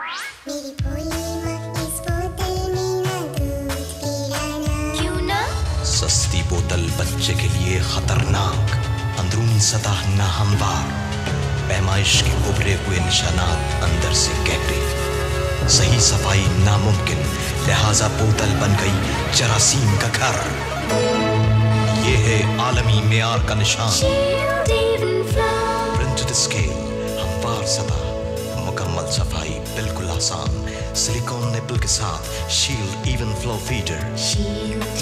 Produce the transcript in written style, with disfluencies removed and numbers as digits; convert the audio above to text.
मेरी भोली माँ इस बोतल में ना दूध पिलाना। क्यों ना? सस्ती बोतल बच्चे के लिए खतरनाक, अंदरूनी सतह नाहमवार, पैमाइश के उभरे हुए निशानात अंदर से गहरे, सही सफाई नामुमकिन, लिहाजा बोतल बन गई जरासीम का घर। ये है आलमी मेयार का निशान, प्रिंटेड स्केल, हमवार सतह, मुकम्मल सफाई, बिल्कुल आसान, सिलिकॉन निपल के साथ, शील्ड इवन फ्लो फीडर।